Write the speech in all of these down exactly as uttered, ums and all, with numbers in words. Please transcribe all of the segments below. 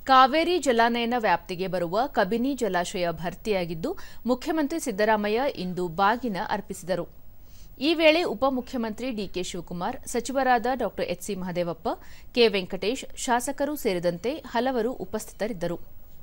ಕಾವೇರಿ ಜಲಾನಯನ ವ್ಯಾಪ್ತಿಗೆ ಬರುವ ಕಬಿನಿ ಜಲಾಶಯ ಭರ್ತಿಯಾಗಿದ್ದು ಮುಖ್ಯಮಂತ್ರಿ ಸಿದ್ದರಾಮಯ್ಯ ಇಂದು ಬಾಗಿನ ಅರ್ಪಿಸಿದರು. ಈ ವೇಳೆ ಉಪಮುಖ್ಯಮಂತ್ರಿ ಡಿಕೆ ಶಿವಕುಮಾರ್, ಸಚಿವರಾದ ಡಾ ಎಚ್ ಸಿ ಮಹದೇವಪ್ಪ, ಕೆ ವೆಂಕಟೇಶ್, ಶಾಸಕರು ಸೇರಿದಂತೆ ಹಲವರು ಉಪಸ್ಥಿತರಿದ್ದರು.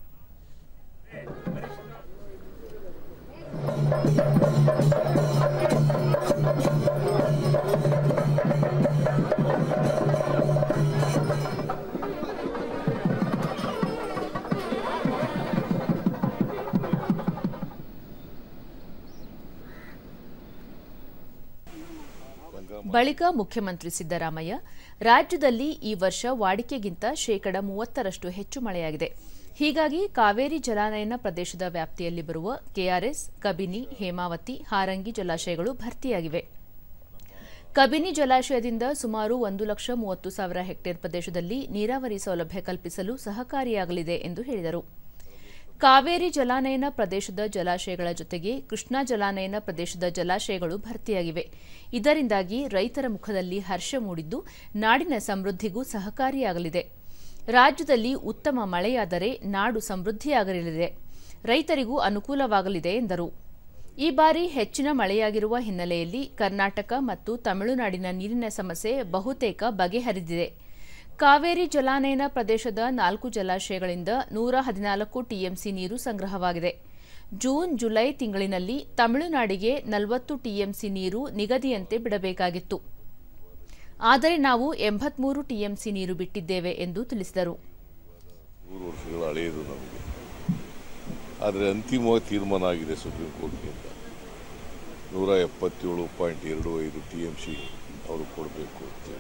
ಬಳಿಕ ಮುಖ್ಯಮಂತ್ರಿ ಸಿದ್ದರಾಮಯ್ಯ, ರಾಜ್ಯದಲ್ಲಿ ಈ ವರ್ಷ ವಾಡಿಕೆಗಿಂತ ಶೇಕಡ ಮೂವತ್ತರಷ್ಟು ಹೆಚ್ಚು ಮಳೆಯಾಗಿದೆ. ಹೀಗಾಗಿ ಕಾವೇರಿ ಜಲಾನಯನ ಪ್ರದೇಶದ ವ್ಯಾಪ್ತಿಯಲ್ಲಿ ಬರುವ ಕೆಆರ್ಎಸ್, ಕಬಿನಿ, ಹೇಮಾವತಿ, ಹಾರಂಗಿ ಜಲಾಶಯಗಳು ಭರ್ತಿಯಾಗಿವೆ. ಕಬಿನಿ ಜಲಾಶಯದಿಂದ ಸುಮಾರು ಒಂದು ಲಕ್ಷ ಮೂವತ್ತು ಸಾವಿರ ಹೆಕ್ಟೇರ್ ಪ್ರದೇಶದಲ್ಲಿ ನೀರಾವರಿ ಸೌಲಭ್ಯ ಕಲ್ಪಿಸಲು ಸಹಕಾರಿಯಾಗಲಿದೆ ಎಂದು ಹೇಳಿದರು. ಕಾವೇರಿ ಜಲಾನಯನ ಪ್ರದೇಶದ ಜಲಾಶಯಗಳ ಜೊತೆಗೆ ಕೃಷ್ಣಾ ಜಲಾನಯನ ಪ್ರದೇಶದ ಜಲಾಶಯಗಳು ಭರ್ತಿಯಾಗಿವೆ. ಇದರಿಂದಾಗಿ ರೈತರ ಮುಖದಲ್ಲಿ ಹರ್ಷ ಮೂಡಿದ್ದು ನಾಡಿನ ಸಮೃದ್ಧಿಗೂ ಸಹಕಾರಿಯಾಗಲಿದೆ. ರಾಜ್ಯದಲ್ಲಿ ಉತ್ತಮ ಮಳೆಯಾದರೆ ನಾಡು ಸಮೃದ್ಧಿಯಾಗಲಿದೆ, ರೈತರಿಗೂ ಅನುಕೂಲವಾಗಲಿದೆ ಎಂದರು. ಈ ಬಾರಿ ಹೆಚ್ಚಿನ ಮಳೆಯಾಗಿರುವ ಹಿನ್ನೆಲೆಯಲ್ಲಿ ಕರ್ನಾಟಕ ಮತ್ತು ತಮಿಳುನಾಡಿನ ನೀರಿನ ಸಮಸ್ಯೆ ಬಹುತೇಕ ಬಗೆಹರಿದಿದೆ. ಕಾವೇರಿ ಜಲಾನಯನ ಪ್ರದೇಶದ ನಾಲ್ಕು ಜಲಾಶಯಗಳಿಂದ ನೂರ ಹದಿನಾಲ್ಕು ಟಿಎಂಸಿ ನೀರು ಸಂಗ್ರಹವಾಗಿದೆ. ಜೂನ್, ಜುಲೈ ತಿಂಗಳಿನಲ್ಲಿ ತಮಿಳುನಾಡಿಗೆ ನಲವತ್ತು ಟಿಎಂಸಿ ನೀರು ನಿಗದಿಯಂತೆ ಬಿಡಬೇಕಾಗಿತ್ತು. ಆದರೆ ನಾವು ಎಂಬತ್ಮೂರು ಟಿಎಂಸಿ ನೀರು ಬಿಟ್ಟಿದ್ದೇವೆ ಎಂದು ತಿಳಿಸಿದರು. ಮೂರು ವರ್ಷಗಳ ಹಳೆಯದು ನಮಗೆ, ಆದರೆ ಅಂತಿಮವಾಗಿ ತೀರ್ಮಾನ ಆಗಿದೆ ಸುಪ್ರೀಂ ಕೋರ್ಟ್ನಿಂದ. ನೂರ ಎಪ್ಪತ್ತೇಳು ಪಾಯಿಂಟ್ ಎರಡು ಐದು ಟಿಎಂಸಿ ಅವರು ಕೊಡಬೇಕು ಅಂತೇಳಿ.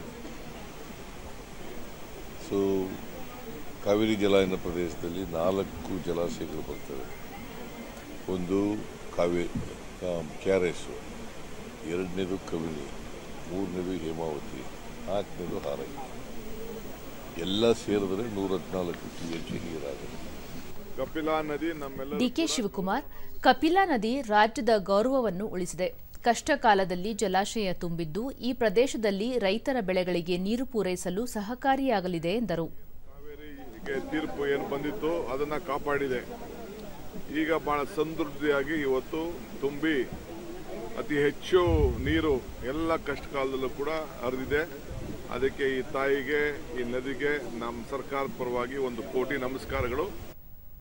ಸೊ ಕಾವೇರಿ ಜಲಾನಯನ ಪ್ರದೇಶದಲ್ಲಿ ನಾಲ್ಕು ಜಲಾಶಯಗಳು ಬರ್ತವೆ. ಒಂದು ಕಾವೇರಿ ಕೆಆರ್ಎಸ್, ಎರಡನೇದು ಕಬಿನಿ, ಮೂರನೇದು ಹೇಮಾವತಿ, ನಾಲ್ಕನೇದು ಹಾರಂಗಿ. ಎಲ್ಲ ಸೇರಿದ್ರೆ ನೂರ ಹದಿನಾಲ್ಕು ಟಿಎಂಸಿ ನೀರಾಗುತ್ತೆ. ಕಪಿಲಾ ನದಿ ನಮ್ಮೆಲ್ಲ ಡಿಕೆ ಶಿವಕುಮಾರ್, ಕಪಿಲಾ ನದಿ ರಾಜ್ಯದ ಗೌರವವನ್ನು ಉಳಿಸಿದೆ. ಕಷ್ಟ ಕಾಲದಲ್ಲಿ ಜಲಾಶಯ ತುಂಬಿದ್ದು ಈ ಪ್ರದೇಶದಲ್ಲಿ ರೈತರ ಬೆಳೆಗಳಿಗೆ ನೀರು ಪೂರೈಸಲು ಸಹಕಾರಿಯಾಗಲಿದೆ ಎಂದರು. ಕಾವೇರಿಗೆ ತೀರ್ಪು ಏನು ಬಂದಿತ್ತು ಅದನ್ನ ಕಾಪಾಡಿದೆ. ಈಗ ಬಹಳ ಸಮೃದ್ಧಿಯಾಗಿ ಇವತ್ತು ತುಂಬಿ ಅತಿ ಹೆಚ್ಚು ನೀರು ಎಲ್ಲ ಕಷ್ಟ ಕಾಲದಲ್ಲೂ ಕೂಡ ಹರಿದಿದೆ. ಅದಕ್ಕೆ ಈ ತಾಯಿಗೆ, ಈ ನದಿಗೆ ನಮ್ಮ ಸರ್ಕಾರದ ಪರವಾಗಿ ಒಂದು ಕೋಟಿ ನಮಸ್ಕಾರಗಳು.